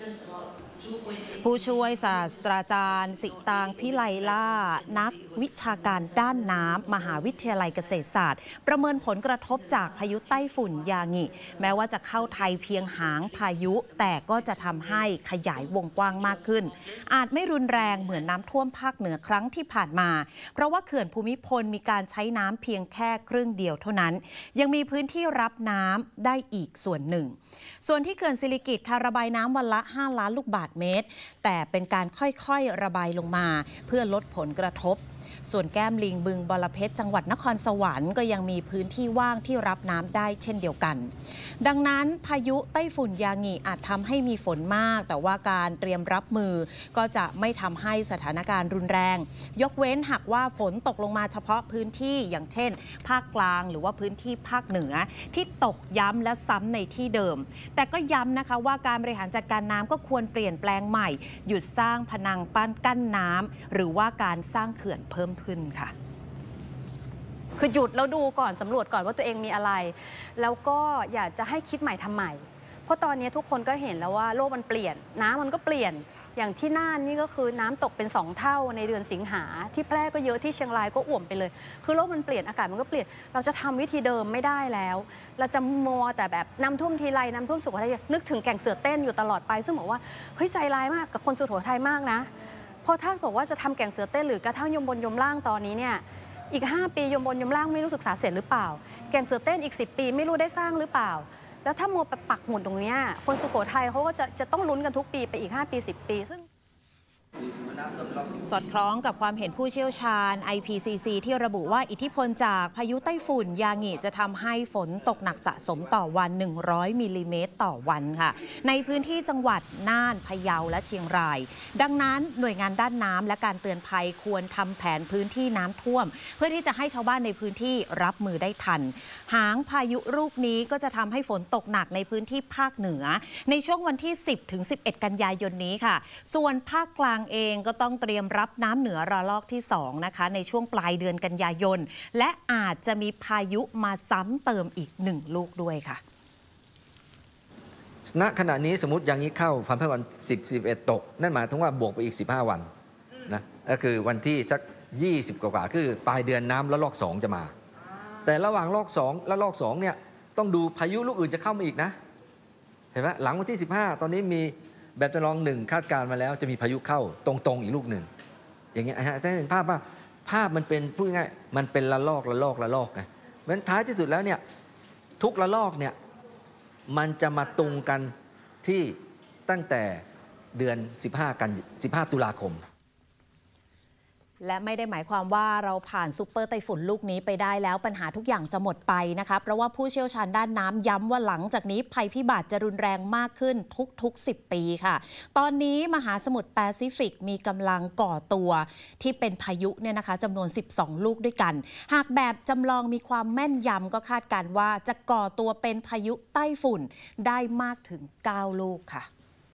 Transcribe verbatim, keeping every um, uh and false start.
ผู้ช่วยศาสตราจารย์สิตางพิไลล่านักวิชาการด้านน้ำมหาวิทยาลัยเกษตรศาสตร์ประเมินผลกระทบจากพายุไต้ฝุ่นยางิแม้ว่าจะเข้าไทยเพียงหางพายุแต่ก็จะทำให้ขยายวงกว้างมากขึ้นอาจไม่รุนแรงเหมือนน้ำท่วมภาคเหนือครั้งที่ผ่านมาเพราะว่าเขื่อนภูมิพลมีการใช้น้ำเพียงแค่ครึ่งเดียวเท่านั้นยังมีพื้นที่รับน้ำได้อีกส่วนหนึ่งส่วนที่เขื่อนสิริกิติ์ระบายน้ำวันละห้าล้านลูกบาศก์เมตรแต่เป็นการค่อยๆระบายลงมาเพื่อลดผลกระทบส่วนแก้มลิงบึงบรเพชรจังหวัดนครสวรรค์ก็ยังมีพื้นที่ว่างที่รับน้ำได้เช่นเดียวกันดังนั้นพายุไต้ฝุ่นยางิอาจทำให้มีฝนมากแต่ว่าการเตรียมรับมือก็จะไม่ทำให้สถานการณ์รุนแรงยกเว้นหากว่าฝนตกลงมาเฉพาะพื้นที่อย่างเช่นภาคกลางหรือว่าพื้นที่ภาคเหนือที่ตกย้ำและซ้ำในที่เดิมแต่ก็ย้ำนะคะว่าการบริหารจัดการน้ำก็ควรเปลี่ยนแปลงใหม่หยุดสร้างพนังปั้นกั้นน้ำหรือว่าการสร้างเขื่อนเพิ่มขึ้นค่ะคือหยุดแล้วดูก่อนสำรวจก่อนว่าตัวเองมีอะไรแล้วก็อยากจะให้คิดใหม่ทำใหม่เพราะตอนนี้ทุกคนก็เห็นแล้วว่าโลกมันเปลี่ยนน้ำมันก็เปลี่ยนอย่างที่น่านนี่ก็คือน้ำตกเป็นสองเท่าในเดือนสิงหาที่แพร่ก็เยอะที่เชียงรายก็อ่วมไปเลยคือโลกมันเปลี่ยนอากาศมันก็เปลี่ยนเราจะทำวิธีเดิมไม่ได้แล้วเราจะมัวแต่แบบน้ำท่วมทีไรน้ำท่วมสุโขทัยนึกถึงแก่งเสือเต้นอยู่ตลอดไปซึ่งบอกว่าเฮ้ยใจร้ายมากกับคนสุโขทัยมากนะเพราะถ้าบอกว่าจะทำแก่งเสือเต้นหรือกระทั่งยมบนยมล่างตอนนี้เนี่ยอีกห้าปียมบนยมล่างไม่รู้ศึกษาเสร็จหรือเปล่าแก่งเสือเต้นอีกสิบปีไม่รู้ได้สร้างหรือเปล่าแล้วถ้ามัวไปปักหมุดตรงนี้คนสุโขทัยเขาก็จะจะต้องลุ้นกันทุกปีไปอีกห้าปีสิบปีซึ่งสอดคล้องกับความเห็นผู้เชี่ยวชาญ ไอ พี ซี ซี ที่ระบุว่าอิทธิพลจากพายุไต้ฝุ่นยางิจะทำให้ฝนตกหนักสะสมต่อวันหนึ่งร้อยมิลลิเมตรต่อวันค่ะในพื้นที่จังหวัดน่านพะเยาและเชียงรายดังนั้นหน่วยงานด้านน้ำและการเตือนภัยควรทำแผนพื้นที่น้ำท่วมเพื่อที่จะให้ชาวบ้านในพื้นที่รับมือได้ทันหางพายุลูกนี้ก็จะทำให้ฝนตกหนักในพื้นที่ภาคเหนือในช่วงวันที่สิบถึงสิบเอ็ดกันยายนนี้ค่ะส่วนภาคกลางเองก็ต้องเตรียมรับน้ำเหนือระลอกที่สองนะคะในช่วงปลายเดือนกันยายนและอาจจะมีพายุมาซ้ำเติมอีกหนึ่งลูกด้วยค่ะณขณะนี้สมมติอย่างนี้เข้าพันธุ์วันสิบ สิบเอ็ดตกนั่นหมายถึงว่าบวกไปอีกสิบห้าวันนะก็คือวันที่สักยี่สิบกว่าคือปลายเดือนน้ำแล้วลอกสองจะมาแต่ระหว่างลอกสองและลอกสองเนี่ยต้องดูพายุลูกอื่นจะเข้ามาอีกนะเห็นไหมหลังวันที่สิบห้าตอนนี้มีแบบจำลองหนึ่งคาดการมาแล้วจะมีพายุเข้าตรงๆอีกลูกหนึ่งอย่างเงี้ยฮะจะเห็นภาพว่าภาพมันเป็นพูดง่ายมันเป็นระลอกระลอกระลอกไงเพราะฉะนั้นท้ายที่สุดแล้วเนี่ยทุกระลอกเนี่ยมันจะมาตรงกันที่ตั้งแต่เดือนสิบห้ากันสิบห้าตุลาคมและไม่ได้หมายความว่าเราผ่านซุปเปอร์ไต้ฝุ่นลูกนี้ไปได้แล้วปัญหาทุกอย่างจะหมดไปนะคะเพราะว่าผู้เชี่ยวชาญด้านน้ำย้ำว่าหลังจากนี้ภัยพิบัติจะรุนแรงมากขึ้นทุกๆสิบปีค่ะตอนนี้มหาสมุทรแปซิฟิกมีกำลังก่อตัวที่เป็นพายุเนี่ยนะคะจำนวนสิบสองลูกด้วยกันหากแบบจำลองมีความแม่นยำก็คาดการณ์ว่าจะก่อตัวเป็นพายุไต้ฝุ่นได้มากถึงเก้าลูกค่ะ